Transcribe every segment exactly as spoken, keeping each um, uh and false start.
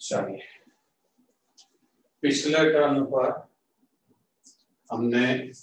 चलिए, पिछले टर्न पर हमने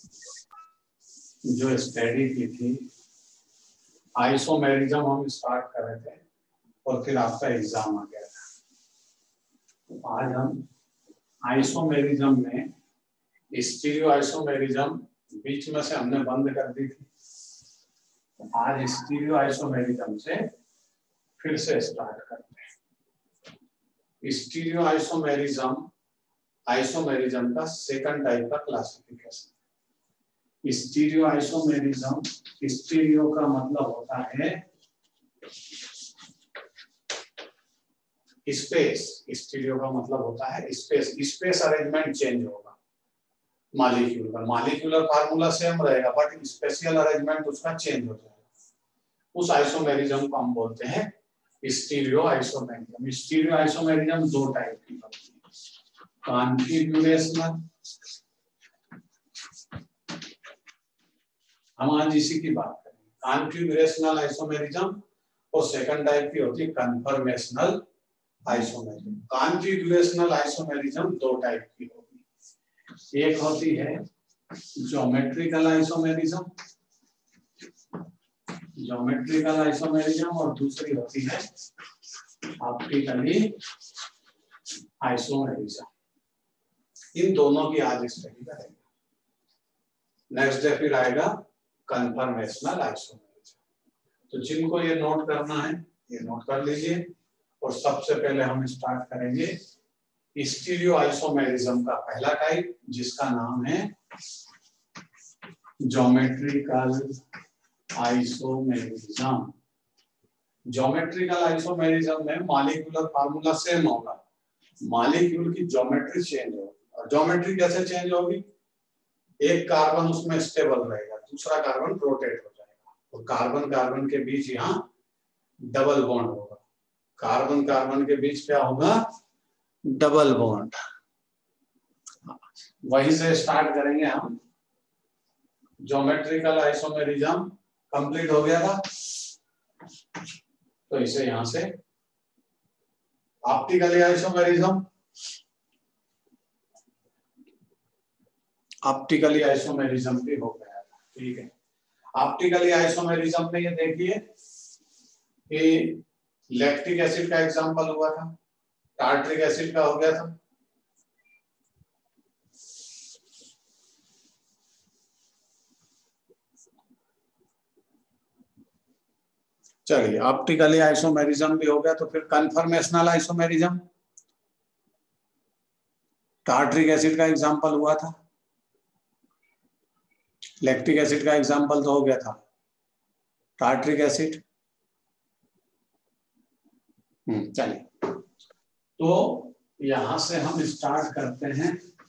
जो स्टडी की थी आइसोमेरिज्म हम स्टार्ट कर रहे थे और फिर आपका एग्जाम आ गया था। तो आज हम आइसोमेरिज्म में स्टीरियो आइसोमेरिज्म बीच में से हमने बंद कर दी थी। तो आज स्टीरियो आइसोमेरिज्म से फिर से स्टार्ट करते हैं। स्टीरियो आइसोमेरिज्म आइसोमेरिज्म का सेकंड टाइप का क्लासिफिकेशन। स्टीरियो आइसोमेरिज्म, स्टीरियो का मतलब होता है स्पेस। स्टीरियो का मतलब होता है स्पेस। स्पेस अरेंजमेंट चेंज होगा मॉलिक्यूल का। मॉलिक्यूलर फार्मूला सेम रहेगा बट स्पेशियल अरेंजमेंट उसका चेंज हो जाएगा। उस आइसोमेरिज्म को हम बोलते हैं स्टीरियो आइसोमेरिज्म। स्टीरियो आइसोमेरिज्म दो टाइप की होती है, कॉन्फिगरेशनल, हम आज इसी की बात करेंगे, कॉन्फिगरेशनल आइसोमेरिज्म, और सेकंड टाइप की होती है कन्फर्मेशनल आइसोमेरिज्म। कॉन्फिगरेशनल आइसोमेरिज्म दो टाइप की होगी, एक होती है ज्योमेट्रिकल आइसोमेरिज्म, ज्योमेट्रिकल आइसोमेरिज्म, और दूसरी होती है ऑप्टिकली आइसोमेरिज्म। इन दोनों की आज स्टडी करेंगे। नेक्स्ट डे फिर आएगा कन्फर्मेशनल आइसोमेरिज्म। तो जिनको ये नोट करना है ये नोट कर लीजिए। और सबसे पहले हम स्टार्ट करेंगे स्टीरियो आइसोमेरिज्म का पहला टाइप, जिसका नाम है ज्योमेट्रिकल आइसोमेरिज्म। ज्योमेट्रिकल आइसोमेरिज्म में मॉलिक्यूलर फार्मूला सेम होगा, मॉलिक्यूल की ज्योमेट्री चेंज होगी। और ज्योमेट्री कैसे चेंज होगी? एक कार्बन उसमें स्टेबल रहेगा, दूसरा कार्बन रोटेट हो जाएगा, और कार्बन कार्बन के बीच यहाँ डबल बॉन्ड होगा। कार्बन कार्बन के बीच क्या होगा? Double bond. वहीं से स्टार्ट करेंगे हम। ज्योमेट्रिकल आइसोमेरिज्म कंप्लीट हो गया था, तो इसे यहां से ऑप्टिकली आइसोमेरिज्म। ऑप्टिकली आइसोमेरिज्म भी हो गया था, ठीक है। ऑप्टिकली आइसोमेरिज्म में ये देखिए कि लैक्टिक एसिड का एग्जांपल हुआ था, टार्ट्रिक एसिड का हो गया था। चलिए, ऑप्टिकली आइसोमेरिज्म भी हो गया, तो फिर कन्फर्मेशनल आइसोमेरिज्म। टार्ट्रिक एसिड का एग्जांपल हुआ था, लैक्टिक एसिड का एग्जांपल तो हो गया था, टार्ट्रिक एसिड। हम्म चलिए, तो यहां से हम स्टार्ट करते हैं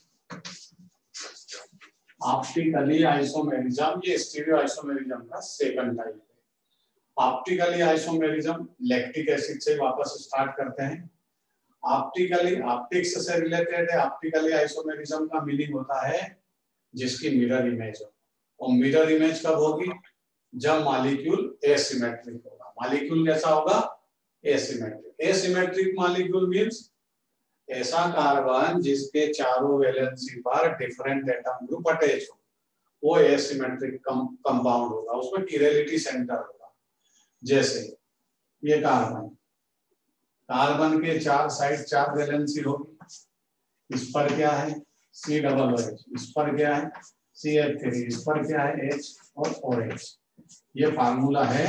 ऑप्टिकली आइसोमेरिज्म। ये स्टीरियो आइसोमेरिज्म का सेकंड टाइप है। ऑप्टिकली आइसोमेरिज्म लैक्टिक एसिड से वापस स्टार्ट करते हैं। ऑप्टिकली ऑप्टिक्स से रिलेटेड है। ऑप्टिकली आइसोमेरिज्म का मीनिंग होता है जिसकी मिरर इमेज हो, और मिरर इमेज कब होगी? जब मॉलिक्यूल एसिमेट्रिक होगा। मॉलिक्यूल कैसा होगा? एसिमेट्रिक। एसिमेट्रिक मॉलिक्यूल मींस ऐसा कार्बन जिसके चारों वैलेंसी पर डिफरेंट एटम ग्रुप अटैच हो, वो एसिमेट्रिक कंपाउंड होगा, उसमें किरेलिटी सेंटर होगा। जैसे ये कार्बन, कार्बन के चार साइड चार वैलेंसी होगी, इस पर क्या है? सी डबल ओ एच, इस पर क्या है? सी एच थ्री, इस पर क्या है? एच और ओ एच। ये फार्मूला है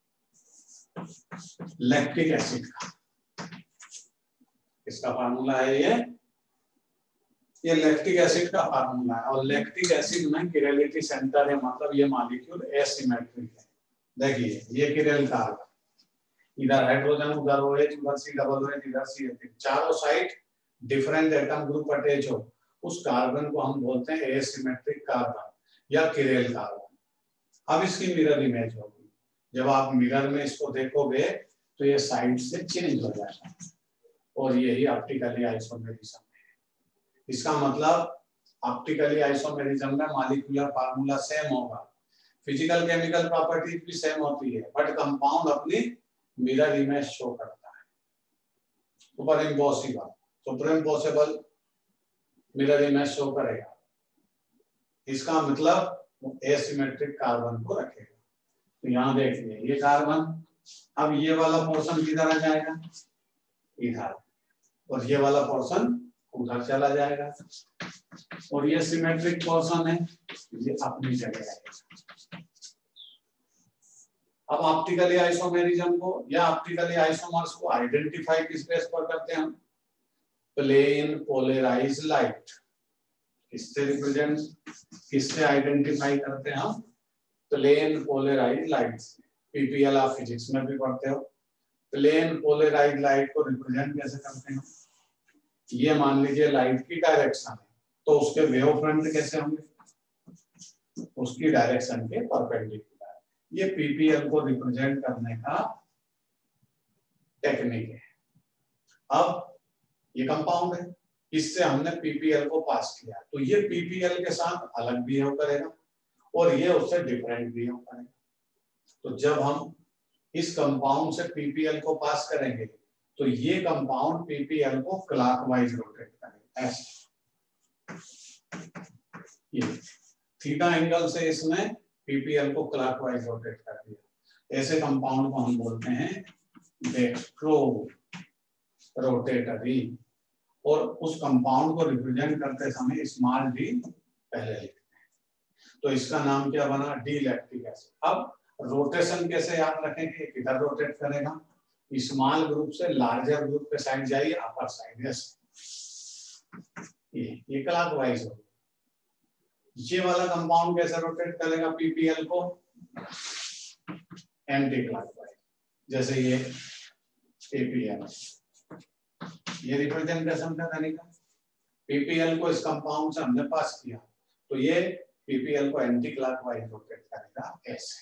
लैक्टिक एसिड का। इसका फार्मूला है ये ये लैक्टिक एसिड का फार्मूला है। और लैक्टिक एसिड में किरेलिटी सेंटर है, मतलब ये मॉलिक्यूल एसिमेट्रिक है। देखिए ये किरेल कार्बन, इधर हाइड्रोजन, उधर OH, उधर सी डबल ओ एच, इधर सी एच थ्री, चारों side different atom group attach हो, उस कार्बन को हम बोलते हैं एसिमेट्रिक कार्बन या किरेल कार्बन। अब इसकी मिरर इमेज होगी। जब आप मिरर में इसको देखोगे तो ये साइड से चेंज हो जाएगा, और यही ऑप्टिकली आइसोमेरिज्म है। इसका मतलब ऑप्टिकली आइसोमेरिज्म में मॉलिक्यूलर फार्मूला सेम होगा, फिजिकल केमिकल प्रॉपर्टीज भी सेम होती है, बट कंपाउंड अपनी मिरर इमेज शो करता है। ऊपर impossible, supreme possible mirror image show करेगा। इसका मतलब एसिमेट्रिक कार्बन को रखेगा। तो यहाँ देखिए ये कार्बन, अब ये वाला पोर्शन किधर आ जाएगा, इधर, और ये वाला पोर्शन उधर चला जाएगा, और ये सिमेट्रिक पोर्शन है, ये अपनी जगह आएगा। अब ऑप्टिकली आइसोमेरिज्म को या ऑप्टिकली आइसोमर्स को आइडेंटिफाई किस बेस पर करते हैं हम? Plane polarised light. किससे रिप्रेजेंट, किससे आइडेंटिफाई करते हैं हम? प्लेन पोलराइज्ड लाइट से। पीपीएल आप फिजिक्स में भी पढ़ते हो। प्लेन पोलराइज्ड लाइट को रिप्रेजेंट कैसे करते हैं? ये मान लीजिए लाइट की डायरेक्शन है, तो उसके वेव फ्रंट कैसे होंगे? उसकी डायरेक्शन के परपेंडिकुलर। ये पीपीएल को रिप्रेजेंट करने का टेक्निक है। अब ये कंपाउंड है, इससे हमने पीपीएल को पास किया, तो ये पीपीएल के साथ अलग बिहेव करेगा और ये उससे डिफरेंट बिहेव करेगा। तो जब हम इस कंपाउंड से पीपीएल को पास करेंगे तो ये कंपाउंड पीपीएल को क्लॉकवाइज रोटेट करेगा। ऐसे ये थीटा एंगल से इसने पीपीएल को क्लॉकवाइज रोटेट कर दिया। ऐसे कंपाउंड को हम बोलते हैं डेक्स्ट्रो रोटेटरी, और उस कंपाउंड को रिप्रेजेंट करते समय स्मॉल डी पहले लिखते हैं। तो इसका नाम क्या बना? D lactic acid. अब रोटेशन कैसे याद रखेंगे, किधर रोटेट करेगा? स्मॉल ग्रुप से लार्जर ग्रुप पे साइड जाइए, अपर साइड, ये ये क्लॉकवाइज हो। ये वाला कंपाउंड कैसे रोटेट करेगा पीपीएल को? Anti clockwise. जैसे ये पीपीएल, ये रिप्रेजेंटेशन का तरीका, पीपीएल को इस कंपाउंड से हमने पास किया, तो ये पीपीएल को एंटी क्लॉकवाइज रोटेट करेगा ऐसे।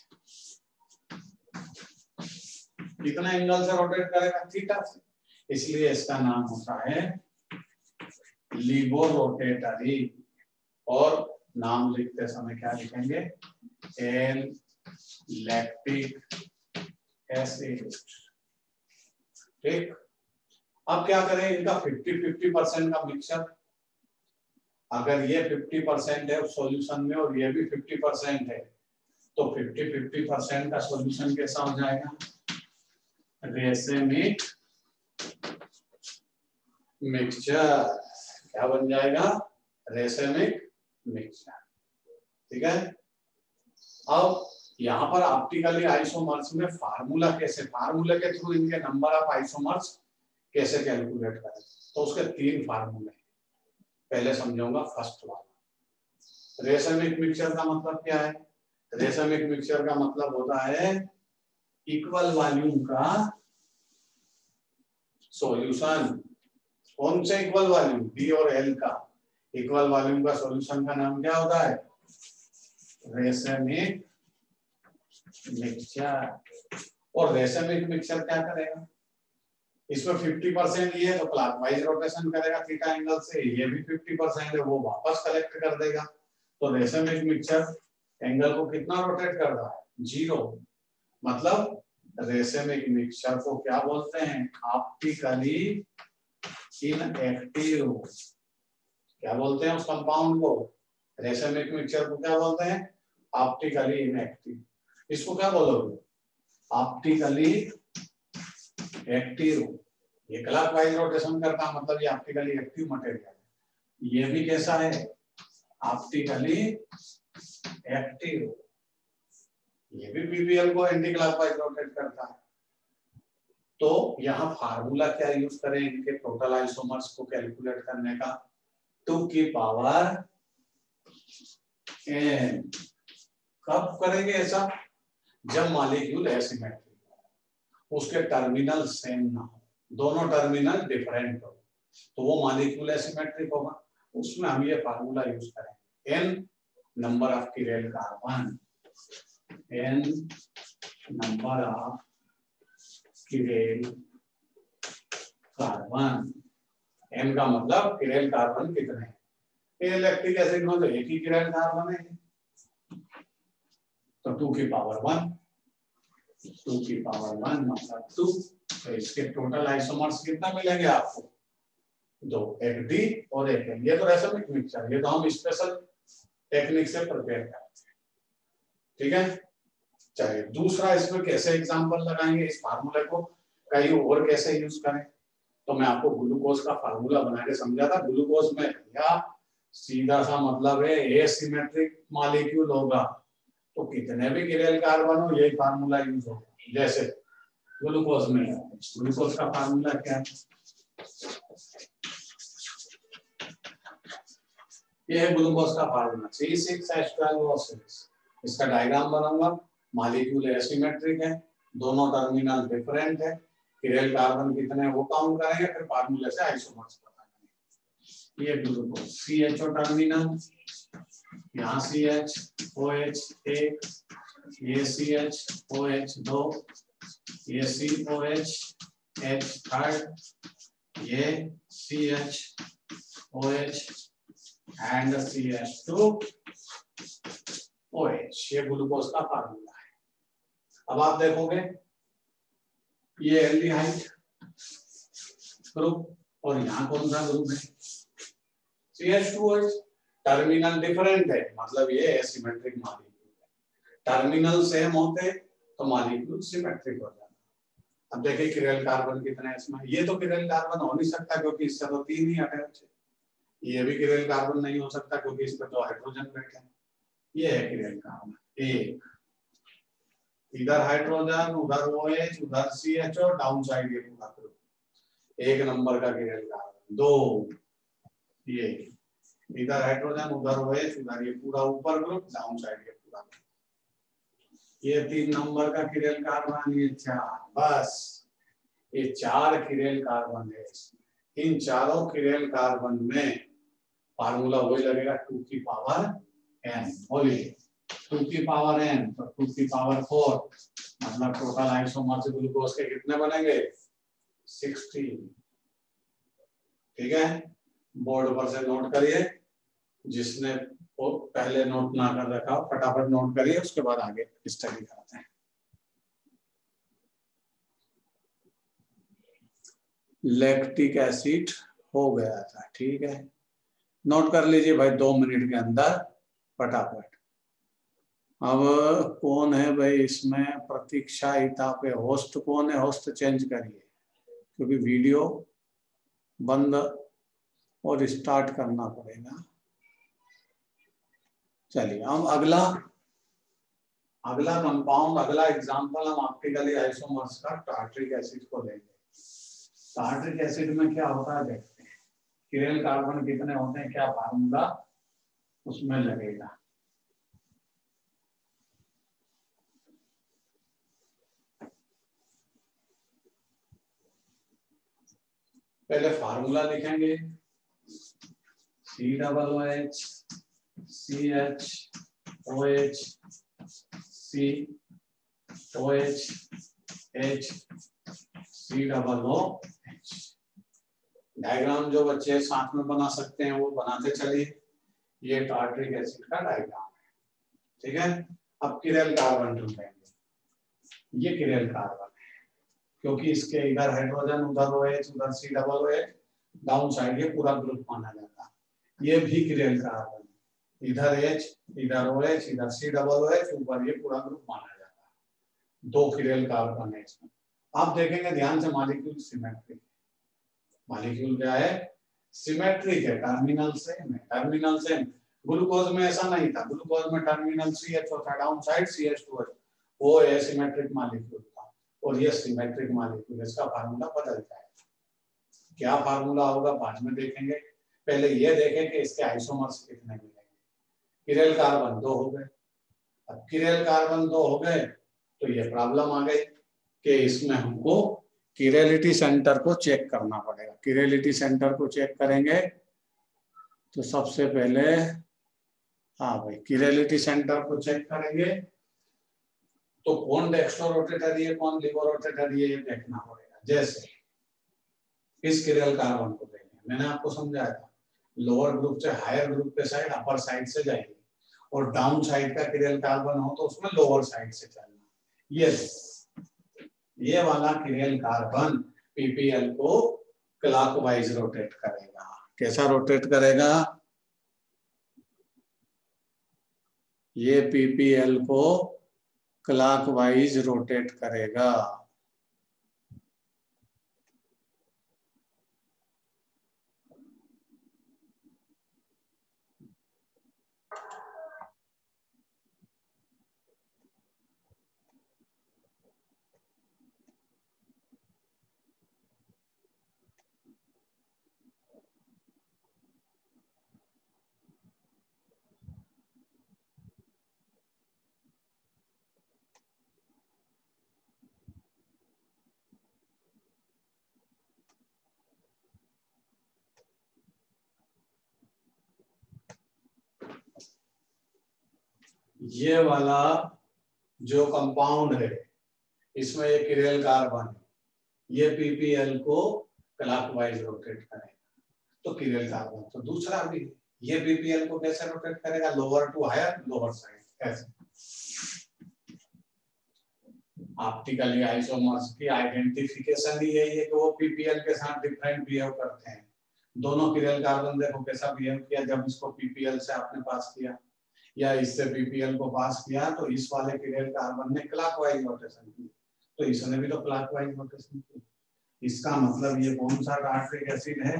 कितना एंगल से रोटेट करेगा? थीटा से। इसलिए इसका नाम होता है लिबो रोटेटरी। और नाम लिखते समय क्या लिखेंगे? L lactic acid. ठीक। अब क्या करें, इनका फिफ्टी फिफ्टी परसेंट का मिक्सचर। अगर ये फिफ्टी परसेंट है सॉल्यूशन में और ये भी फिफ्टी परसेंट है, तो फिफ्टी फिफ्टी परसेंट का सॉल्यूशन कैसा हो जाएगा? Racemic mixture. क्या बन जाएगा? Racemic mixture. ठीक है। अब यहाँ पर ऑप्टिकली आइसोमर्स में फार्मूला कैसे, फार्मूला के थ्रू इनके नंबर ऑफ आइसोमर्स कैसे कैलकुलेट करें? तो उसके तीन फार्मूले हैं। पहले समझाऊंगा फर्स्ट वाला। रेसेमिक मिक्सचर का मतलब क्या है? रेसेमिक मिक्सचर का मतलब होता है इक्वल वॉल्यूम का सॉल्यूशन। कौन से इक्वल वॉल्यूम? डी और एल का इक्वल वॉल्यूम का सॉल्यूशन का नाम क्या होता है? Racemic mixture. और रेसेमिक मिक्सचर क्या करेगा? इसमें फिफ्टी परसेंट ये है तो क्लॉकवाइज रोटेशन करेगा थीटा एंगल से, ये भी फिफ्टी परसेंट है वो वापस कलेक्ट कर देगा। तो रेसेमिक मिक्सचर एंगल को कितना रोटेट कर रहा है? जीरो। मतलब रेसेमिक मिक्सचर को क्या बोलते हैं? Optically inactive. क्या बोलते हैं उस कंपाउंड को? रेसेमिक मिक्सचर को क्या बोलते हैं? Optically inactive. इसको क्या बोलोगे? Optically active. ये क्लॉकवाइज रोटेशन करता है, मतलब ये ऑप्टिकली एक्टिव मटेरियल है। ये भी कैसा है? Optically active. ये भी पीपीएल को एंटी क्लॉकवाइज रोटेट करता है। तो यहाँ फार्मूला क्या यूज करें इनके टोटल आइसोमर्स को कैलकुलेट करने का? टू की पावर एन। कब करेंगे ऐसा? जब मॉलिक्यूल एसिमेट्रिक हो, उसके टर्मिनल सेम ना हो, दोनों टर्मिनल डिफरेंट हो, तो वो मॉलिक्यूल एसिमेट्रिक होगा। उसमें हम ये फार्मूला यूज करेंगे। N number of chiral carbon, N number of chiral carbon. N का मतलब किरेल कार्बन कितने हैं? लैक्टिक एसिड में तो एक ही किरेल कार्बन है, तो टू की पावर वन। टू की पावर वन मतलब टू। तो इसके टोटल आइसोमर्स कितना मिलेंगे आपको? दो, एक डी और एक एन। ये तो रेसमिक मिक्सचर, ये तो हम स्पेशल टेक्निक से प्रिपेयर करते हैं, ठीक है। चलिए दूसरा इसमें कैसे एग्जांपल लगाएंगे, इस फार्मूले को कहीं और कैसे यूज करें, तो मैं आपको ग्लूकोज का फार्मूला बना के समझा था। ग्लूकोज में या सीधा सा मतलब है एसिमेट्रिक मॉलिक्यूल होगा तो कितने भी किरेल कार्बन हो यही फार्मूला यूज होगा। जैसे ग्लूकोज में, ग्लूकोज का फार्मूला क्या है, ये है ग्लूकोज का formula C six H twelve O six. इसका डायग्राम बनाऊंगा, मॉलिक्यूल एसिमेट्रिक है, दोनों टर्मिनल डिफरेंट है, किरेल कार्बन कितने वो काउंट करेंगे, फिर फार्मूले से आइसोमर्स पता करेंगे। ये glucose C H O terminal, यहाँ सी एच ओ एच एक, ये सी एच ओ एच दो, ये C O H H third, ये C H O H and C H two O H. ये ग्लूकोज का फार्मूला है। अब आप देखोगे ये एल्डिहाइड ग्रुप और यहाँ कौन सा ग्रुप है, C H two O H. Terminal different है मतलब ये एसिमेट्रिक मॉलिक्यूल है, टर्मिनल सेम होते तो मॉलिक्यूल सिमेट्रिक हो जाता। अब देखिए किरेल कार्बन कितने हैं इसमें, ये तो किरेल कार्बन हो नहीं सकता क्योंकि इससे तो तीन ही अटैच है। ये भी किरेल कार्बन नहीं हो सकता क्योंकि इसमें तो हाइड्रोजन बैठे हैं। ये है किरेल कार्बन एक, इधर हाइड्रोजन उधर ओएच उधर सीएचओ, डाउन साइड ये पूरा ग्रुप, एक नंबर का किरेल कार्बन। दो, ये इधर हाइड्रोजन उधर ओएच उधर ये पूरा ऊपर ग्रुप, डाउन साइड ये पूरा ग्रुप। ये तीन नंबर का किरेल कार्बन, ये चार, बस ये चार किरेल कार्बन है। इन चारों किरेल कार्बन में फार्मूला वही लगेगा टू की पावर एन, बोलिए टू की पावर एन तो टू की पावर फोर, मतलब टोटल आइसोमर्स ग्लूकोज के कितने बनेंगे, सिक्सटीन। ठीक है, बोर्ड पर से नोट करिए, जिसने वो पहले नोट ना कर रखा हो फटाफट नोट करिए, उसके बाद आगे स्टडी करते हैं। लैक्टिक एसिड हो गया था, ठीक है, नोट कर लीजिए भाई दो मिनट के अंदर फटाफट। अब कौन है भाई इसमें प्रतीक्षा इता पे होस्ट कौन है, होस्ट चेंज करिए क्योंकि वीडियो बंद और स्टार्ट करना पड़ेगा। चलिए हम अगला अगला कंपाउंड अगला एग्जांपल हम ऑप्टिकली आइसोमर्स का टार्ट्रिक एसिड को लेंगे। टार्ट्रिक एसिड में क्या होता है देखते हैं, किरेल कार्बन कितने होते हैं, क्या फार्मूला उसमें लगेगा। पहले फार्मूला लिखेंगे, C double O H C H O H C O H H C double O H. Diagram जो बच्चे साथ में बना सकते हैं वो बनाते चलिए। ये टार्ट्रिक एसिड का डायग्राम है, ठीक है। अब किरेल कार्बन ढूंढेंगे, ये किरेल कार्बन है क्योंकि इसके इधर हाइड्रोजन उधर ओएच उधर C double OH, down side ये पूरा ग्रुप माना जाता है। ये भी किरेल कार्बन, इधर एच इधर ओएच इधर सी डबल ओएच ऊपर ये पूरा ग्रुप माना जाता है। दो किरेल कार्बन है इसमें। आप देखेंगे ध्यान से मॉलिक्यूल सिमेट्रिक, मॉलिक्यूल क्या है, सिमेट्रिक है, टर्मिनल सेम है, टर्मिनल सेम। ग्लूकोज में ऐसा नहीं था, ग्लूकोज में टर्मिनल सीएचओ था, down side CH two H, वो एसिमेट्रिक मॉलिक्यूल था और ये सिमेट्रिक मॉलिक्यूल। इसका फार्मूला बदल जाएगा, क्या फार्मूला होगा बाद में देखेंगे, पहले ये देखें कि इसके आइसोमर्स कितने मिलेंगे। किरेल कार्बन दो हो गए। अब किरेल कार्बन दो हो गए तो ये प्रॉब्लम आ गई कि इसमें हमको किरेलिटी सेंटर को चेक करना पड़ेगा। किरेलिटी सेंटर को चेक करेंगे तो सबसे पहले हाँ भाई किरेलिटी सेंटर को चेक करेंगे तो कौन डेक्स्ट्रो रोटेटरी है कौन लिवर रोटेटरी है ये देखना पड़ेगा। जैसे इस किरेल कार्बन को देखें, मैंने आपको समझाया था लोअर ग्रुप से हायर ग्रुप के साइड अपर साइड से जाएगी और डाउन साइड का किरेल कार्बन हो तो उसमें लोअर साइड से चलना। ये ये वाला किरेल कार्बन पीपीएल को क्लॉकवाइज रोटेट करेगा। कैसा रोटेट करेगा? ये पीपीएल को क्लॉकवाइज रोटेट करेगा। ये वाला जो कंपाउंड है इसमें ये किरेल कार्बन, ये पीपीएल को क्लॉकवाइज रोटेट करेगा तो किरेल कार्बन। तो दूसरा भी ये पीपीएल को कैसे रोटेट करेगा? Lower to higher, lower side. ऐसे ऑप्टिकली आइसोमर्स की आइडेंटिफिकेशन ही यही है कि वो पीपीएल के साथ डिफरेंट बिहेव करते हैं। दोनों किरेल कार्बन देखो कैसा बिहेव किया जब इसको पीपीएल से आपने पास किया या इससे पीपीएल को पास किया, तो इस वाले किरेल कार्बन ने क्लॉकवाइज रोटेशन की, तो इसने भी तो क्लॉकवाइज रोटेशन की। इसका मतलब ये कौन सा टार्ट्रिक एसिड है?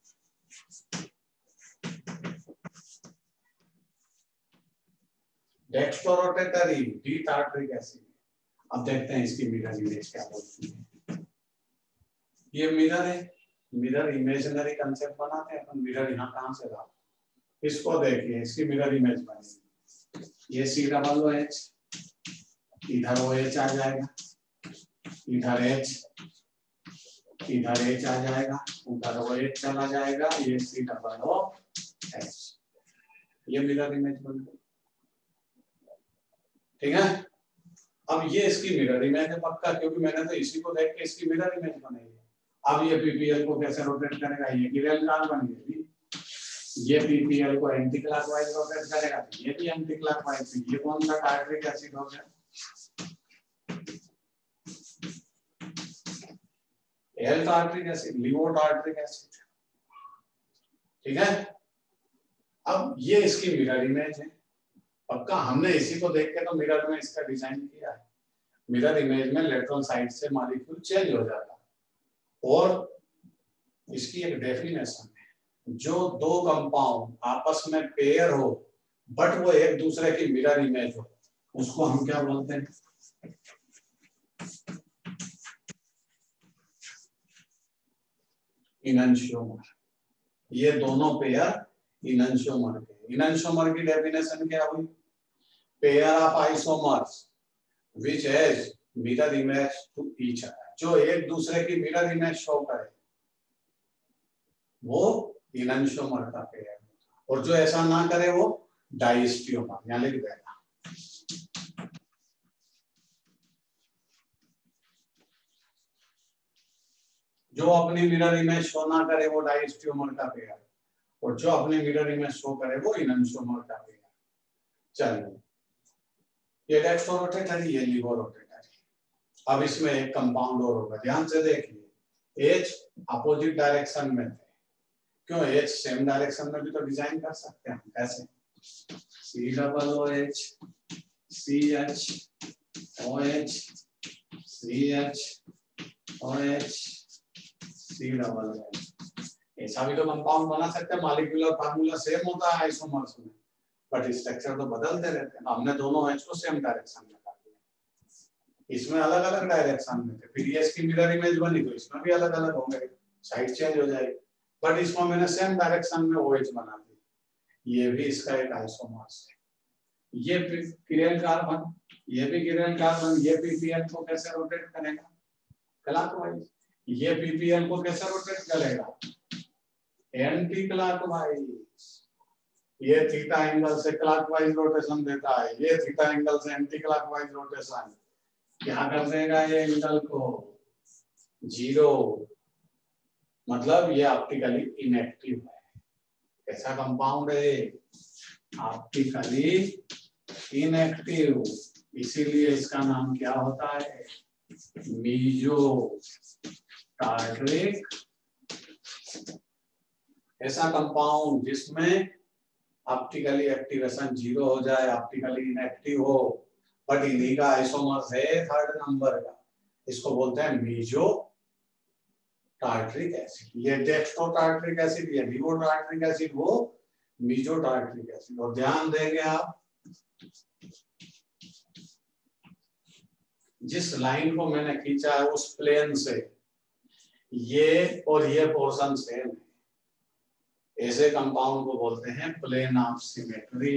Dextrorotatory D tartaric acid. अब देखते हैं इसकी मिरर इमेज क्या बोलती है। ये मिरर है, मिरर इमेजिनरी कंसेप्ट बनाते हैं अपन। मिरर यहाँ कहाँ से ला? इसको देखिए, इसकी मिरर इमेज बनेगी। ये सी डबल ओ एच, इधर ओ एच आ जाएगा, इधर एच, इधर एच आ जाएगा, उधर ओ एच चला जाएगा, ये सी डबल ओ एच। ये मिरर इमेज बन गई, ठीक है। अब ये इसकी मिरर इमेज है पक्का, क्योंकि मैंने तो इसी को देख के इसकी मिरर इमेज बनाई है। अब ये पीपीएल को कैसे रोटेट करेगा? ये किरेल कार्बन है, ये पीपीएल को एंटी क्लॉकवाइज रोटेट करेगा, तो ये भी एंटी क्लॉकवाइज। ये कौन सा टार्ट्रिक एसिड हो गया? L tartaric acid, laevo tartaric acid, ठीक है। अब ये इसकी मिरर इमेज है पक्का। हमने इसी को देख के तो मिरर में इसका डिजाइन किया है। मिरर इमेज में लेटरल साइड से मॉलिक्यूल चेंज हो जाता है। और इसकी एक डेफिनेशन है, जो दो कंपाउंड आपस में पेयर हो बट वो एक दूसरे की मिरर इमेज हो, उसको हम क्या बोलते हैं? इनैंशियोमर। ये दोनों पेयर इनैंशियोमर के। इनैंशियोमर की डेफिनेशन क्या हुई? Pair of isomers which has mirror image to each other. जो एक दूसरे की मिरर इमेज शो करे वो इनैंशियोमर का पेयर, और जो ऐसा ना करे वो डाइस्टियोमर। यहां लिख देना, जो अपनी मिरर इमेज शो ना करे वो डाइस्टियोमर का पेयर, और जो अपनी मिरर इमेज शो करे वो इनैंशियोमर का पेयर। चलिए, ये डेक्स्ट्रोरोटेटरी, ये लिवोरोटेटरी। अब इसमें एक कंपाउंड और होगा, ध्यान से देखिए। एच अपोजिट डायरेक्शन में थे, क्यों? एच सेम डायरेक्शन में भी तो डिजाइन कर सकते हैं। कैसे? C double O H, C H, O H, C H, O H, C double O H. ऐसा भी तो कंपाउंड बना सकते हैं। मॉलिक्यूलर फार्मूला सेम होता है आइसोमर्स में, बट स्ट्रक्चर तो बदलते रहते हैं। हमने दोनों एच को सेम डायरेक्शन में कर दिया, इसमें अलग अलग डायरेक्शन में थे। फिर ये इसकी मिरर इमेज बनी तो इसमें भी अलग अलग होंगे, साइड चेंज हो जाएगी, बट इसमें मैंने सेम डायरेक्शन में ओएच बना दी। ये भी इसका एक आइसोमर्स है। ये किरेल कार्बन, ये भी किरेल कार्बन, ये पीपीएल को कैसे रोटेट करेगा? क्लॉकवाइज। ये पीपीएल को कैसे रोटेट करेगा? Anti clockwise. ये थीटा एंगल से क्लॉकवाइज रोटेशन देता है, ये थीटा एंगल से एंटी क्लॉकवाइज रोटेशन। क्या कर देगा ये एंगल को? जीरो। मतलब ये ऑप्टिकली इनएक्टिव है। कैसा कंपाउंड है? Optically inactive. इसीलिए इसका नाम क्या होता है? मीजो टार्ट्रिक ऐसा कंपाउंड जिसमें ऑप्टिकली एक्टिवेशन जीरो हो जाए, ऑप्टिकली इनएक्टिव हो, बट इन्हीं का आइसोमर्स है थर्ड नंबर का, इसको बोलते हैं मीजो टार्ट्रिक एसिड। ये डेक्स्ट्रो टार्ट्रिक एसिड, ये लीवो टार्ट्रिक एसिड, वो मीजो टार्ट्रिक एसिड। और ध्यान देंगे आप, जिस लाइन को मैंने खींचा है उस प्लेन से ये और ये पोर्शन सेम है, ऐसे कंपाउंड को बोलते हैं प्लेन ऑफ सिमेट्री।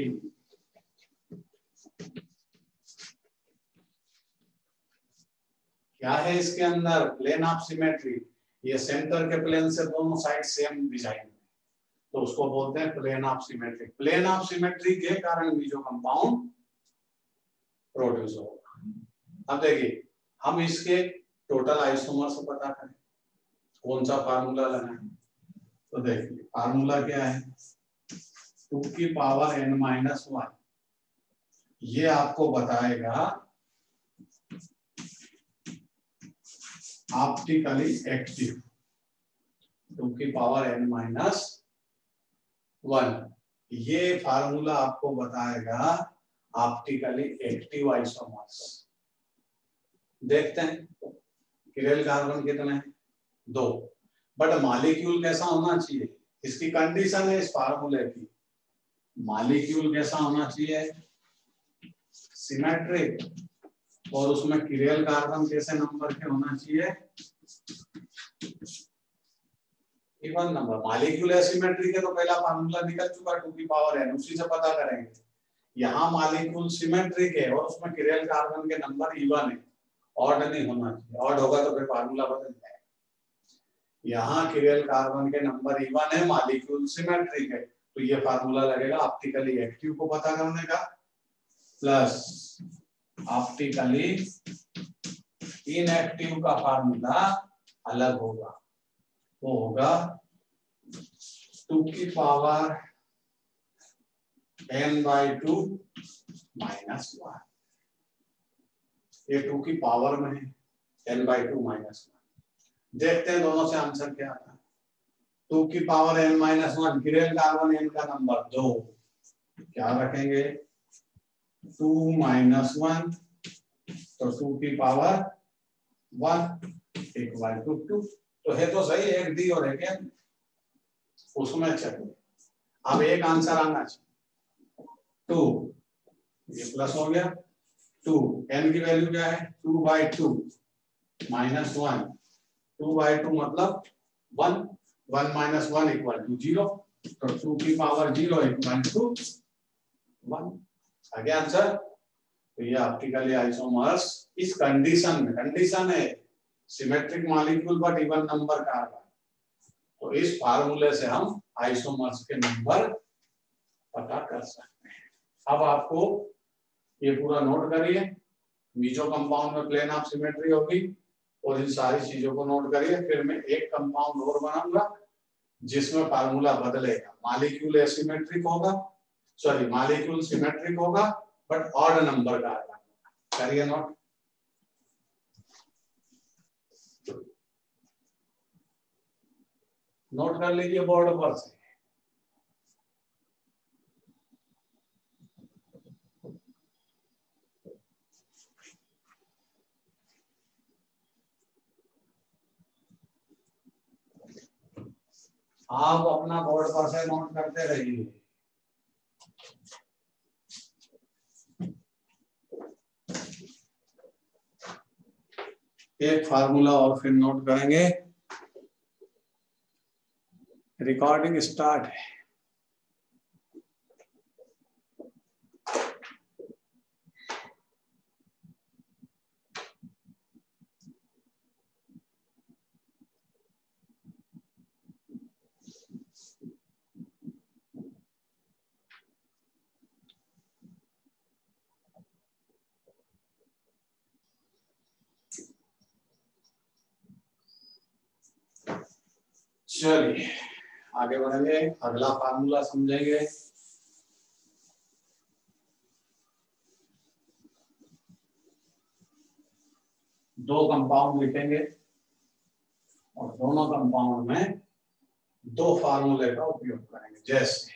क्या है इसके अंदर? Plane of symmetry. ये सेंटर के प्लेन से दोनों साइड सेम डिजाइन, तो उसको बोलते हैं plane of symmetry. Plane of symmetry के कारण भी जो कंपाउंड प्रोड्यूस होगा। अब देखिए, हम इसके टोटल आइसोमर्स को पता करें, कौन सा फार्मूला लगाएं? तो देखिए फार्मूला क्या है, टू की पावर एन माइनस वन। ये आपको बताएगा ऑप्टिकली एक्टिव, टू की पावर एन माइनस वन। ये फार्मूला आपको बताएगा ऑप्टिकली एक्टिव आइसोमर्स। देखते हैं किरेल कार्बन कितने हैं? दो। बट मॉलिक्यूल कैसा होना चाहिए? इसकी कंडीशन है इस फार्मूले की, मॉलिक्यूल कैसा होना चाहिए? सिमेट्रिक। और उसमें किरेल कार्बन कैसे नंबर के होना चाहिए? Even number. मॉलिक्यूल एसिमेट्रिक है तो पहला फार्मूला निकल चुका, टू की पावर एन, उसी से पता करेंगे। यहाँ मॉलिक्यूल सिमेट्रिक है और उसमें किरेल कार्बन के नंबर इवन है, ऑड नहीं होना चाहिए। ऑड होगा तो फिर फार्मूला बदल जाएगा। यहाँ किरेल कार्बन के नंबर इवन है, मॉलिक्यूल सिमेट्रिक है, तो ये फार्मूला लगेगा ऑप्टिकली एक्टिव को पता करने का, प्लस ऑप्टिकली इनएक्टिव का फार्मूला अलग होगा, वो होगा टू की power N by two minus one. ये टू की पावर में है, N by two minus one. देखते हैं दोनों से आंसर क्या आता है। टू की power N minus one, chiral carbon N का नंबर दो, क्या रखेंगे? टू माइनस वन, तो टू की पावर वन, एक बाई टू टू, तो है तो सही, एक डी और एक एन, उसमें चलो। अब एक आंसर आना चाहिए, टू, ये प्लस हो गया, टू, एन की वैल्यू क्या है? Two by two minus one, two by two मतलब one, one minus one equal to zero, तो टू की power zero equal to one. आ गया आंसर। तो ये ऑप्टिकली आइसोमर्स इस कंडीशन में, कंडीशन है symmetric molecule but even number carbon, तो इस फार्मूले से हम आइसोमर्स के नंबर पता कर सकते हैं। अब आपको ये पूरा नोट करिए, मीजो कंपाउंड में प्लेन ऑफ सिमेट्री होगी, और इन सारी चीजों को नोट करिए। फिर मैं एक कंपाउंड और बनाऊंगा जिसमें फार्मूला बदलेगा, मॉलिक्यूल एसिमेट्रिक होगा, सॉरी मॉलिक्यूल सिमेट्रिक होगा बट ऑड नंबर का आएगा। करिए नोट। नोट कर लीजिए बोर्ड पर से। आप अपना बोर्ड पर से नोट करते रहिए। एक फार्मूला और फिर नोट करेंगे। रिकॉर्डिंग स्टार्ट है। चलिए आगे बढ़ेंगे, अगला फार्मूला समझेंगे। दो कंपाउंड लिखेंगे और दोनों कंपाउंड में दो फार्मूले का उपयोग करेंगे, जैसे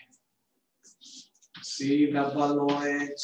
C double O H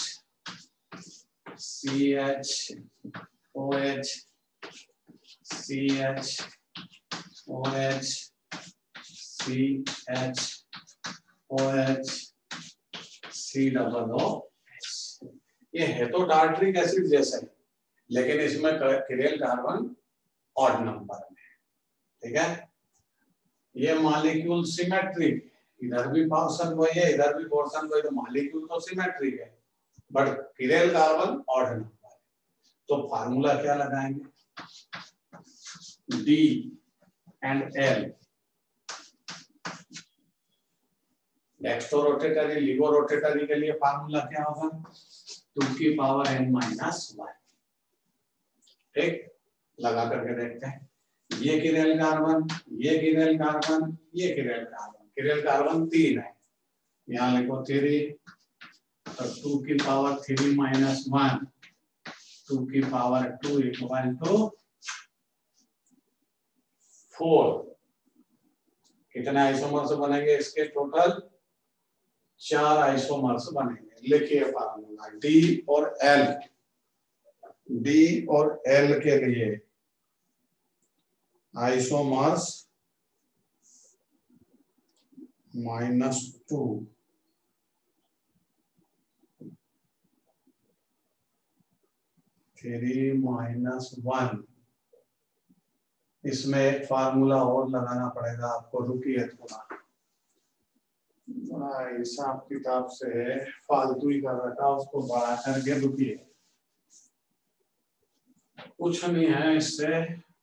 C H O H C H O H C H O H C double O H. ये है तो टार्ट्रिक एसिड जैसा ही, लेकिन इसमें किरेल कार्बन ऑड नंबर में, ठीक है। ये मॉलिक्यूल सिमेट्रिक, इधर भी पोर्शन वही है, इधर भी पोर्शन वही, तो मॉलिक्यूल तो सिमेट्रिक है, but chiral carbon odd number है। तो फार्मूला क्या लगाएंगे, D and L, dextrorotatory levorotatory के लिए फार्मूला क्या होगा, टू की पावर एन माइनस वन। ठीक, लगा करके देखते हैं। ये किरेल कार्बन, ये किरेल कार्बन, ये किरेल कार्बन, किरेल कार्बन तीन है, यहाँ लिखो थ्री, तो टू की power three minus one, two की power two equal to four. कितने आइसोमर्स बनेंगे इसके, टोटल चार आइसोमर्स बनेंगे। लिखिए फार्मूला डी और एल, डी और एल के लिए isomers minus two, three minus one. इसमें एक फार्मूला और लगाना पड़ेगा आपको, रुकिए थोड़ा, बड़ा हिसाब किताब से फालतू ही कर रखा, उसको बढ़ा करके, रुकिए, कुछ नहीं है इससे।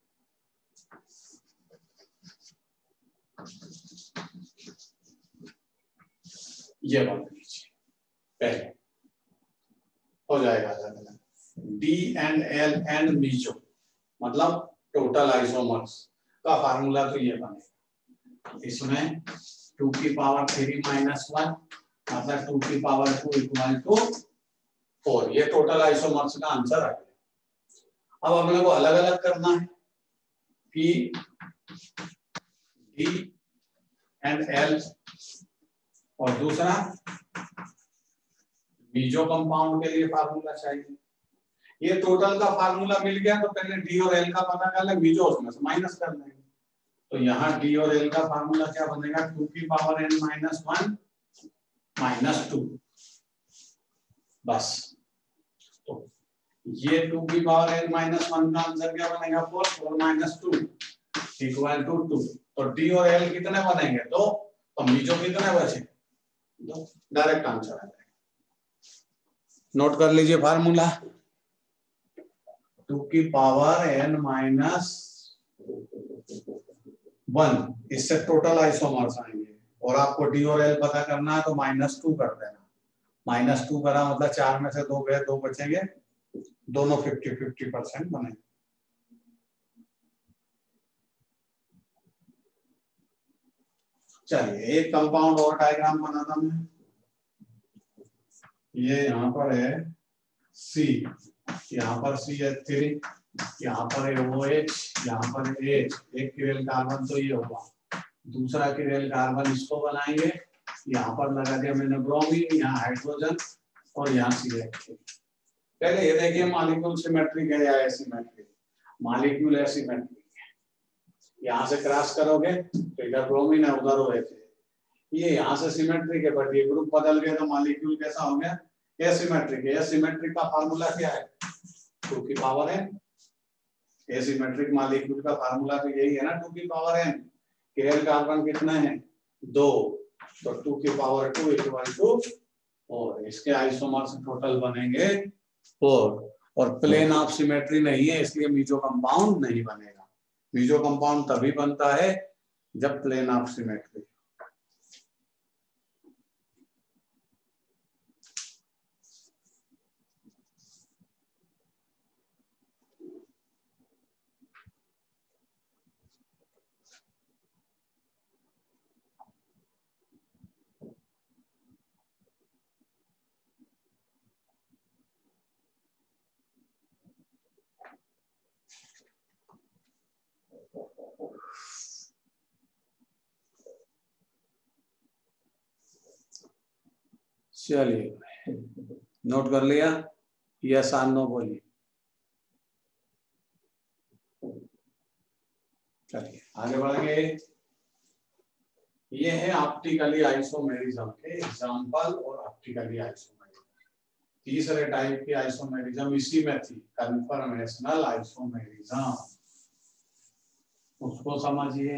ये बन लीजिए पहले, हो जाएगा D and L and meso, मतलब टोटल आइसोमर्स का फार्मूला तो ये बनेगा। इसमें टू की पावर थ्री माइनस वन, मतलब टू की power two equal to four. ये टोटल आइसोमर्स का आंसर है। अब हम लोग को अलग अलग करना है कि डी एंड एल, और दूसरा मीजो कंपाउंड के लिए फार्मूला चाहिए। ये टोटल का फार्मूला मिल गया तो पहले डी और एल का पता कर ले, मीजो उसमें से माइनस कर लेंगे। तो यहाँ डी और एल का फार्मूला क्या बनेगा, टू की power N minus one minus two, बस। तो ये टू की पावर एन माइनस वन का आंसर क्या बनेगा, four, four minus two equal to two. Two D और एल कितने बनेंगे, दो, तो मीजो कितने बचे, दो। डायरेक्ट आंसर आ जाएगा। नोट कर लीजिए फार्मूला, टू की पावर एन माइनस वन, इससे टोटल आइसोमर्स आएंगे, और आपको डी और एल पता करना है तो माइनस टू कर देना। माइनस टू करा मतलब चार में से दो गए, दो बचेंगे, दोनों फिफ्टी फिफ्टी परसेंट बनेंगे। चलिए एक कंपाउंड और डायग्राम बनाता मैं। ये यहाँ पर है सी, यहाँ पर सी एच थ्री, यहाँ पर है ओ एच, यहाँ पर है एच। एक किरेल कार्बन तो ये होगा, दूसरा किरेल कार्बन इसको बनाएंगे, यहाँ पर लगा दिया मैंने ब्रोमीन, यहाँ हाइड्रोजन, और यहाँ सी एच थ्री। पहले ये देखिए मॉलिक्यूल सिमेट्रिक है या एसिमेट्रिक। मॉलिक्यूल एसिमेट्रिक है, यहाँ से क्रॉस करोगे तो इधर ब्रोमीन है, उधर ओ एच है। ये यहाँ से सिमेट्रिक है, बट ये ग्रुप बदल गया तो मॉलिक्यूल कैसा हो गया, एसिमेट्रिक है। एसिमेट्रिक का फार्मूला क्या है, टू की पावर एन। एसिमेट्रिक मॉलिक्यूल का फार्मूला तो यही है ना, टू की पावर एन। किरेल कार्बन कितने हैं, दो, तो टू की power two equal to four. इसके आइसोमर्स टोटल बनेंगे फोर, और प्लेन ऑफ सिमेट्री नहीं है, इसलिए मीजो कंपाउंड नहीं बनेगा। मीजो कंपाउंड तभी बनता है जब प्लेन ऑफ सिमेट्री। चलिए नोट कर लिया, यस और नो बोलिए। चलिए आगे बढ़ेंगे। ये है ऑप्टिकली आइसोमेरिज्म के एग्जांपल और ऑप्टिकली आइसोमेरिज्म। तीसरे टाइप की आइसोमेरिज्म इसी में थी, कन्फर्मेशनल आइसोमेरिज्म, उसको समझिए।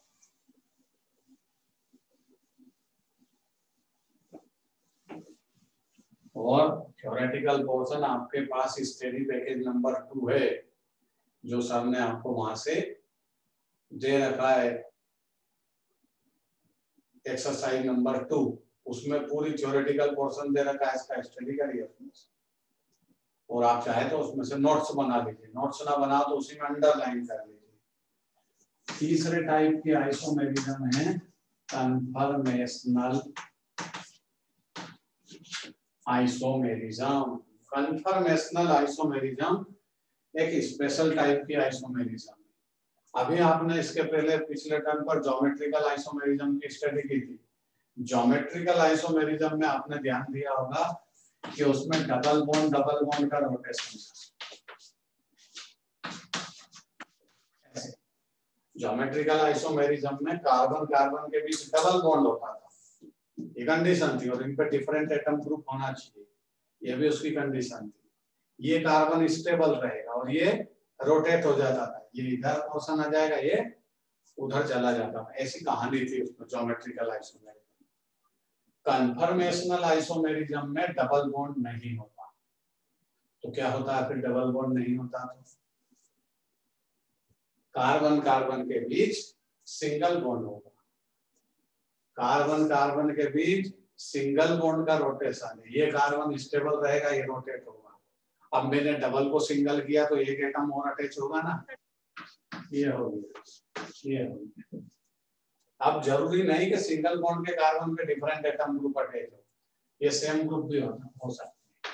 और थ्योरेटिकल पोर्शन आपके पास स्टडी पैकेज नंबर टू है, जो सर ने आपको वहां से दे रखा है, एक्सरसाइज नंबर टू। उसमें पूरी थ्योरेटिकल पोर्शन दे रखा है, इसका स्टडी करिए उसमें से। और आप चाहे तो उसमें से नोट्स बना लीजिए, नोट्स ना बना तो उसी में अंडरलाइन कर लीजिए। तीसरे टाइप की आइसोमेरिज्म है कन्फर्मेशनल आइसोमेरिज्म। कन्फर्मेशनल आइसोमेरिज्म एक स्पेशल टाइप की आइसोमेरिज्म। अभी आपने इसके पहले पिछले टर्म पर ज्योमेट्रिकल आइसोमेरिज्म की स्टडी की थी। ज्योमेट्रिकल आइसोमेरिज्म में आपने ध्यान दिया होगा कि उसमें डबल बॉन्ड डबल बॉन्ड का रोटेशन। ज्योमेट्रिकल आइसोमेरिज्म में कार्बन कार्बन के बीच डबल बॉन्ड होता था, ये कंडीशन थी, और इन पे डिफरेंट एटम ग्रुप होना चाहिए, ये भी उसकी कंडीशन थी। ये कार्बन स्टेबल रहेगा और ये रोटेट हो जाता था, ये इधर पोर्शन आ जाएगा, ये उधर चला जाता था, ऐसी कहानी थी उसमें ज्योमेट्रिकल आइसोमेरिज्म। कन्फर्मेशनल आइसोमेरिज्म में डबल बॉन्ड नहीं होता। तो क्या होता है फिर डबल बॉन्ड नहीं होता तो? कार्बन कार्बन के बीच सिंगल बॉन्ड होगा, कार्बन कार्बन के बीच सिंगल बॉन्ड का रोटेशन है, ये कार्बन स्टेबल रहेगा, ये रोटेट होगा। अब मैंने डबल को सिंगल किया तो एक एटम और अटैच होगा ना, ये हो गया, ये हो गया। अब जरूरी नहीं कि सिंगल बॉन्ड के कार्बन पे डिफरेंट एटम ग्रुप अटैच हो, ये सेम ग्रुप भी हो, हो सकते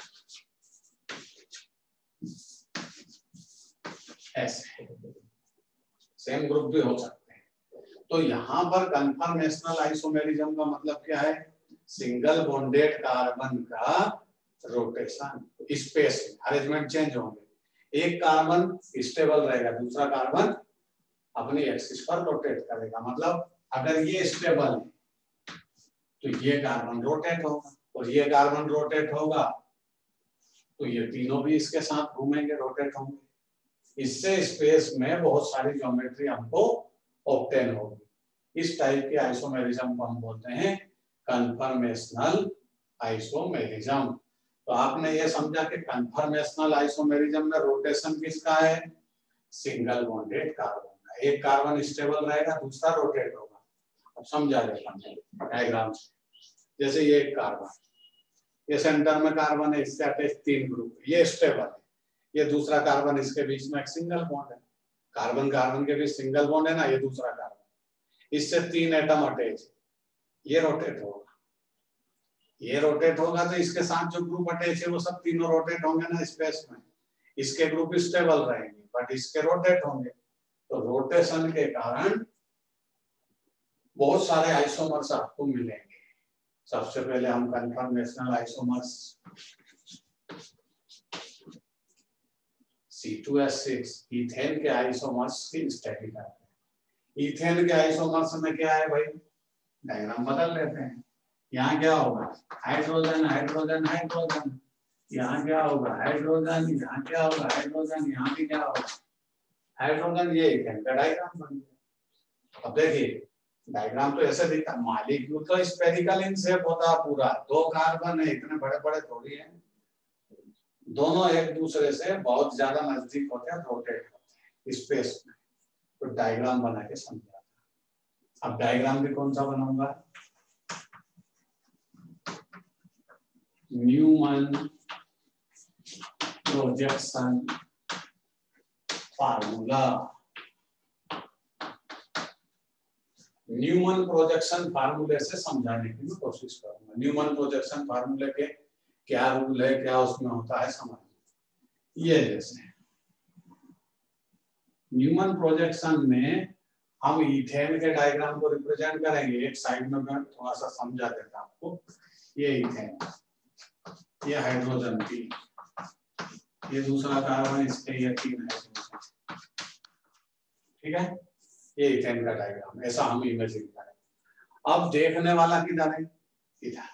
हैं, ऐसे सेम ग्रुप भी हो सकते हैं। तो यहाँ पर कन्फर्मेशनल आइसोमेरिज्म का मतलब क्या है? सिंगल बॉन्डेड कार्बन का रोटेशन, स्पेस अरेंजमेंट चेंज होंगे, एक कार्बन स्टेबल रहेगा, दूसरा कार्बन अपनी एक्सिस पर रोटेट करेगा। मतलब अगर ये स्टेबल है तो ये कार्बन रोटेट होगा, और ये कार्बन रोटेट होगा तो ये तीनों भी इसके साथ घूमेंगे, रोटेट होंगे। इससे स्पेस में बहुत सारी ज्योमेट्री हमको ऑब्टेन होगी। इस टाइप के आइसोमेरिज्म को हम बोलते हैं कन्फर्मेशनल आइसोमेरिज्म। तो आपने ये समझा कि कन्फर्मेशनल आइसोमेरिज्म में रोटेशन किसका है? सिंगल बॉन्डेड कार्बन का, एक कार्बन स्टेबल रहेगा, दूसरा रोटेट होगा। अब समझा देता हूं डायग्राम से। जैसे ये एक कार्बन, ये सेंटर में कार्बन है, इससे अटैच तीन ग्रुप, ये स्टेबल है, ये दूसरा कार्बन, इसके बीच में एक सिंगल बॉन्ड है, कार्बन कार्बन के बीच सिंगल बॉन्ड है ना, ये दूसरा कार्बन, इससे तीन एटम अटैच, ये रोटेट होगा, ये रोटेट होगा तो इसके साथ जो ग्रुप अटैच है वो सब तीनों रोटेट होंगे ना स्पेस में। इसके ग्रुप स्टेबल रहेंगे बट इसके रोटेट होंगे। तो रोटेशन के कारण बहुत सारे आइसोमर्स आपको मिलेंगे। सबसे पहले हम conformational isomers C two H six ethane के आइसोमर्स की स्टडी करते हैं। इथेन के आइसोमर्स में क्या है भाई, डायग्राम बदल लेते हैं। यहाँ क्या होगा? हाइड्रोजन हाइड्रोजन हाइड्रोजन, यहाँ क्या होगा? हाइड्रोजन, यहाँ क्या होगा? हाइड्रोजन, यहाँ भी क्या होगा? हाइड्रोजन। ये इथेन का डायग्राम बन गया। अब देखिए डायग्राम तो ऐसे दिखता, मॉलिक्यूल तो स्फेरिकल इन शेप होता है पूरा, दो कार्बन है, इतने बड़े बड़े थोड़ी हैं, दोनों एक दूसरे से बहुत ज्यादा नजदीक होते हैं, रोटेट होते हैं स्पेस में। तो डायग्राम बना के समझा। अब डायग्राम भी कौन सा बनाऊंगा? Newman projection formula. Newman projection फार्मूले से समझाने की मैं कोशिश करूंगा। न्यूमन प्रोजेक्शन फार्मूले के क्या रूल है, क्या उसमें होता है, समझ। ये जैसे न्यूमन प्रोजेक्शन में हम इथेन के डायग्राम को रिप्रेजेंट करेंगे। एक साइड में मैं थोड़ा सा समझा देता आपको। ये इथेन, ये हाइड्रोजन तीन, ये दूसरा कार्बन, इसके ये तीन है, ठीक है। ये इथेन का डायग्राम, ऐसा हम इमेजिन करें। अब देखने वाला किधर है, इधर।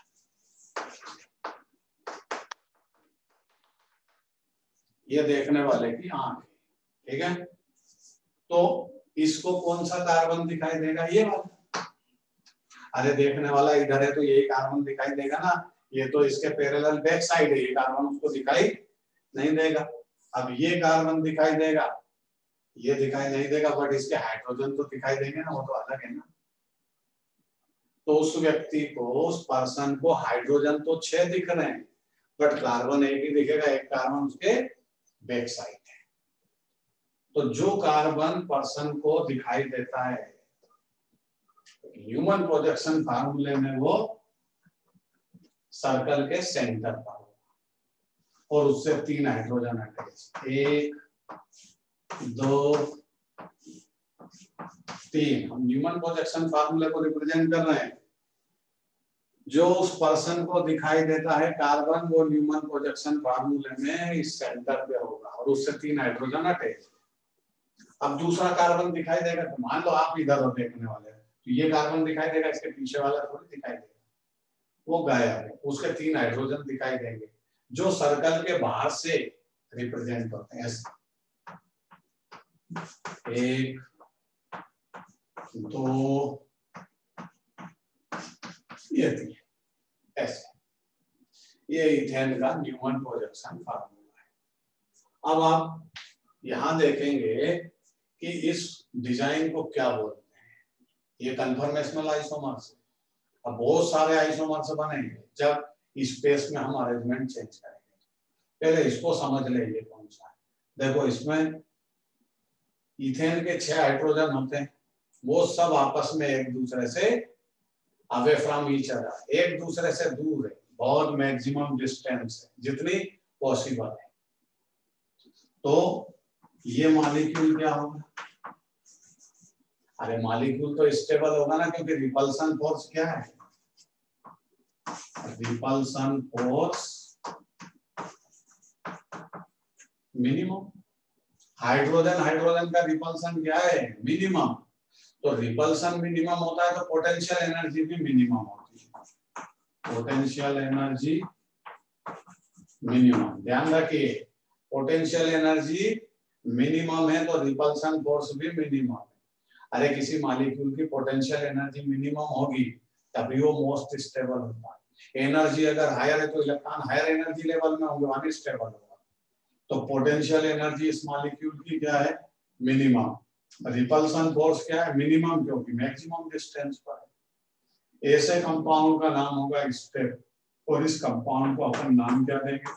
ये देखने वाले की आंख, ठीक है। तो इसको कौन सा कार्बन दिखाई देगा, ये वाला। अरे देखने वाला इधर है तो यही कार्बन दिखाई देगा ना, ये तो इसके पैरेलल बैक साइड है, ये कार्बन उसको दिखाई नहीं देगा। अब ये कार्बन दिखाई देगा, ये दिखाई नहीं देगा, बट इसके हाइड्रोजन तो दिखाई देंगे ना, वो तो अलग है ना। तो उस व्यक्ति को, उस पर्सन को हाइड्रोजन तो छह दिख रहे हैं, बट कार्बन एक ही दिखेगा, एक कार्बन उसके बैक साइड है। तो जो कार्बन पर्सन को दिखाई देता है ह्यूमन प्रोजेक्शन फार्मूले में, वो सर्कल के सेंटर पर होगा और उससे तीन हाइड्रोजन अटैच, एक दो तीन। हम ह्यूमन प्रोजेक्शन फार्मूले को रिप्रेजेंट कर रहे हैं। जो उस पर्सन को दिखाई देता है कार्बन, वो न्यूमन प्रोजेक्शन फार्मूले में इस सेंटर पे होगा और उससे तीन हाइड्रोजन अटैच। अब दूसरा कार्बन दिखाई देगा, तो मान लो आप इधर हो देखने वाले, तो ये कार्बन दिखाई देगा, इसके पीछे वाला थोड़ी दिखाई देगा, वो गायब है, उसके तीन हाइड्रोजन दिखाई देंगे जो सर्कल के बाहर से रिप्रेजेंट होते हैं। एक दो ये तीन, ऐसे। ये इथेन का न्यूमन प्रोजेक्शन फार्मूला है। अब आप यहां देखेंगे कि इस डिजाइन को क्या बोलते हैं, ये कन्फर्मेशनल आइसोमर्स। अब बहुत सारे आइसोमर्स बनेंगे जब स्पेस में हम अरेंजमेंट चेंज करेंगे। पहले इसको समझ ले, ये कौन सा है। देखो इसमें इथेन के छह हाइड्रोजन होते हैं, वो सब आपस में एक दूसरे से अवे फ्रॉम ईच अदर, एक दूसरे से दूर है, बहुत मैक्सिमम डिस्टेंस है जितनी पॉसिबल है। तो ये मॉलिक्यूल क्या होगा, अरे मॉलिक्यूल तो स्टेबल होगा ना, क्योंकि रिपल्सन फोर्स क्या है, repulsion force minimum. Hydrogen hydrogen का रिपल्सन क्या है, मिनिमम। तो रिपल्सन मिनिमम होता है तो पोटेंशियल एनर्जी भी मिनिमम होती है, पोटेंशियल एनर्जी मिनिमम। ध्यान रखिए, पोटेंशियल एनर्जी मिनिमम है तो रिपल्सन फोर्स भी मिनिमम है। अरे किसी मॉलिक्यूल की पोटेंशियल एनर्जी मिनिमम होगी तभी वो मोस्ट स्टेबल होता है। एनर्जी अगर हायर है तो इलेक्ट्रॉन हायर एनर्जी लेवल में होंगे, वहां स्टेबल होगा। तो पोटेंशियल एनर्जी इस मॉलिक्यूल की क्या है, मिनिमम। रिपल्सन फोर्स क्या है, मिनिमम, क्योंकि मैक्सिमम डिस्टेंस पर है। ऐसे कंपाउंड का नाम होगा स्टेप, और इस कंपाउंड को अपन नाम क्या देंगे,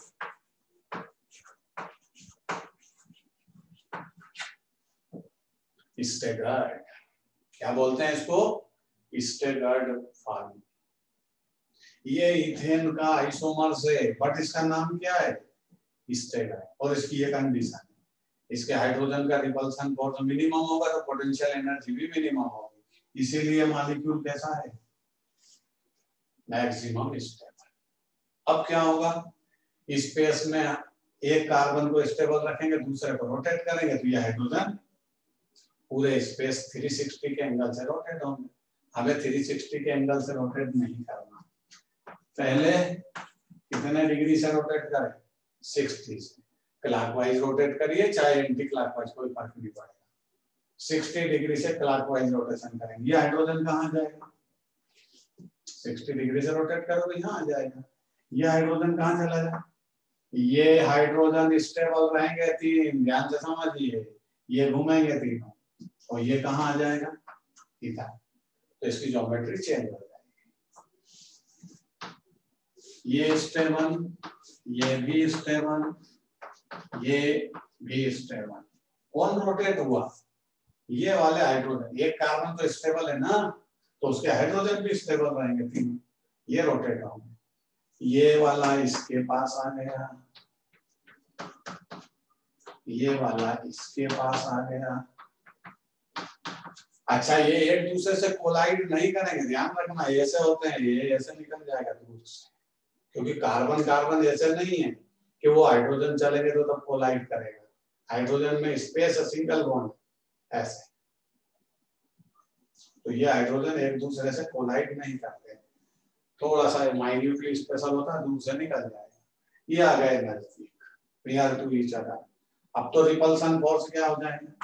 स्टेगर्ड। क्या बोलते हैं इसको, स्टेगर्ड फॉर्म। ये इथेन का आइसोमर्स है, बट इसका नाम क्या है, स्टेगर्ड। और इसकी ये कंडीशन है, इसके हाइड्रोजन का रिपल्सन फोर्स मिनिमम होगा तो पोटेंशियल एनर्जी भी मिनिमम होगी, इसीलिए मॉलिक्यूल कैसा है, मैक्सिमम स्टेबल। अब क्या होगा, स्पेस में एक कार्बन को स्टेबल रखेंगे, दूसरे को रोटेट करेंगे, तो ये हाइड्रोजन पूरे स्पेस तीन सौ साठ के एंगल से रोटेट होंगे। हमें तीन सौ साठ के एंगल से रोटेट नहीं करना, पहले कितने डिग्री से रोटेट करें, साठ से। क्लॉकवाइज रोटेट करिए चाहे एंटी क्लॉकवाइज, कोई फर्क नहीं पड़ेगा। साठ डिग्री से क्लॉकवाइज रोटेशन करेंगे। ये हाइड्रोजन कहाँ जाएगा, साठ डिग्री से रोटेट करोगे यहाँ आ जाएगा। ये हाइड्रोजन कहाँ चला जाए, ये हाइड्रोजन स्टेबल रहेंगे तीन, ध्यान से समझिए, ये घूमेंगे तीनों, और ये कहाँ आ जाएगा, इधर। तो इसकी ज्योमेट्री चेंज हो जाएगी। ये स्टेबल, ये भी स्टेबल, ये भी स्टेबल। कौन रोटेट हुआ, ये वाले हाइड्रोजन। एक कार्बन तो स्टेबल है ना, तो उसके हाइड्रोजन भी स्टेबल रहेंगे तीनों, ये रोटेट होंगे। ये वाला इसके पास आ गया, ये वाला इसके पास आ गया। अच्छा, ये एक दूसरे से कोलाइड नहीं करेंगे, ध्यान रखना, ऐसे होते हैं, ये ऐसे निकल जाएगा दूर से, क्योंकि कार्बन कार्बन ऐसे नहीं है कि वो हाइड्रोजन चलेंगे तो तब कोलाइड करेगा, हाइड्रोजन में स्पेस है, सिंगल बॉन्ड ऐसे, तो ये हाइड्रोजन एक दूसरे से कोलाइड नहीं करते, थोड़ा सा माइन्यूटली स्पेशल होता है, दूर से निकल जाएगा, ये आ गए नजदीक, नियर टू ईच अदर। अब तो रिपल्सन फोर्स क्या हो जाएगा,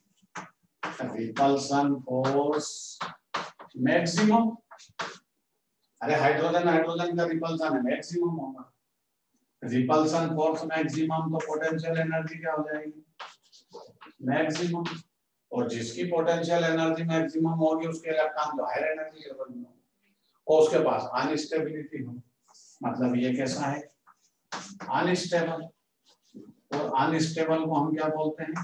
रिपल्सन फोर्स मैक्सिमम, अरे हाइड्रोजन हाइड्रोजन का रिपल्सन है, मैक्सिमम होगा, रिपल्सन फोर्स मैक्सिमम, तो पोटेंशियल एनर्जी क्या हो जाएगी, मैक्सिमम, और जिसकी पोटेंशियल एनर्जी मैक्सिमम होगी उसके इलेक्ट्रॉन तो हायर एनर्जी लेवल में, और उसके पास अनस्टेबिलिटी हो, मतलब ये कैसा है, अनस्टेबल, और अनस्टेबल को हम क्या बोलते हैं,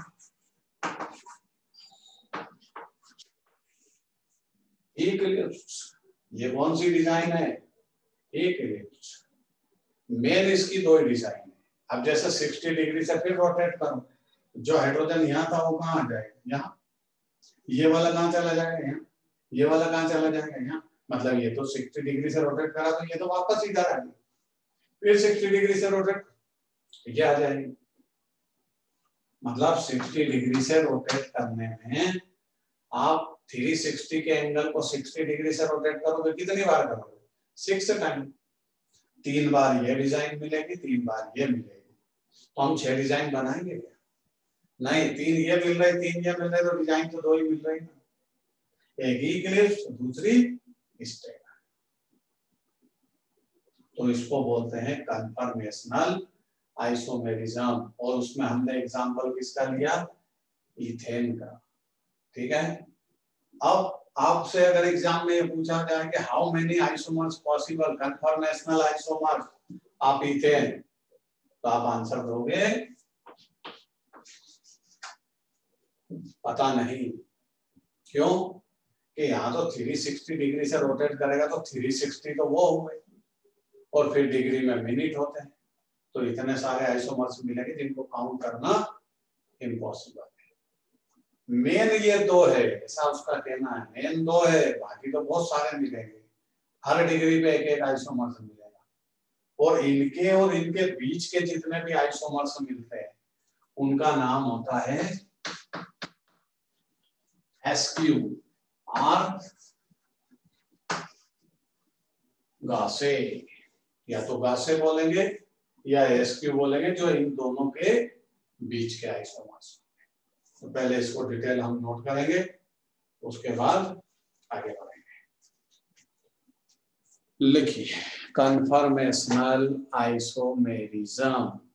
इक्लिप्स। ये कौन सी डिजाइन है, इक्लिप्स। मेन इसकी दो डिजाइन है। अब जैसे साठ डिग्री से फिर रोटेट करो, जो हाइड्रोजन यहाँ था वो कहाँ आ जाएगा, यहाँ, ये वाला कहाँ चला जाएगा, यहाँ, ये वाला कहाँ चला जाएगा, यहाँ, मतलब ये तो साठ डिग्री से रोटेट करा तो ये तो वापस इधर आ गया, फिर साठ डिग्री से रोटेट ये आ जाएगी, मतलब साठ डिग्री से रोटेट करने में आप तीन सौ साठ के एंगल को साठ डिग्री से रोटेट करोगे, कितनी बार करोगे, सिक्स टाइम, तीन बार ये डिजाइन मिलेगी, तीन बार ये मिलेगी, तो हम छह डिजाइन बनाएंगे क्या, नहीं, तीन ये मिल रहे, तीन ये मिल रहे, तो डिजाइन तो दो ही मिल रही ना, एक इक्लिप्स, दूसरी स्टेबल, तो इसको बोलते हैं कन्फर्मेशनल आइसोमेरिज्म, और उसमें हमने एग्जांपल किसका लिया, इथेन का, ठीक है। अब आपसे अगर एग्जाम में ये पूछा जाए कि how many isomers possible, conformational isomers of ethane, तो आप आंसर दोगे पता नहीं, क्यों कि यहाँ तो तीन सौ साठ डिग्री से रोटेट करेगा तो तीन सौ साठ तो वो हुए, और फिर डिग्री में मिनट होते हैं, तो इतने सारे आइसोमर्स मिलेंगे जिनको काउंट करना इम्पॉसिबल है। मेन ये दो है, ऐसा उसका कहना है, मेन दो है, बाकी तो बहुत सारे मिलेंगे, हर डिग्री पे एक एक आइसोमर्स मिलेगा, और इनके और इनके बीच के जितने भी आइसोमर्स मिलते हैं उनका नाम होता है एसक्यू, आर गासे, या तो गासे बोलेंगे या एसक्यू बोलेंगे, जो इन दोनों के बीच के आइसोमर्स। तो पहले इसको डिटेल हम नोट करेंगे, उसके बाद आगे बढ़ेंगे। लिखिए, कन्फर्मेशनल आइसोमेरिज्म,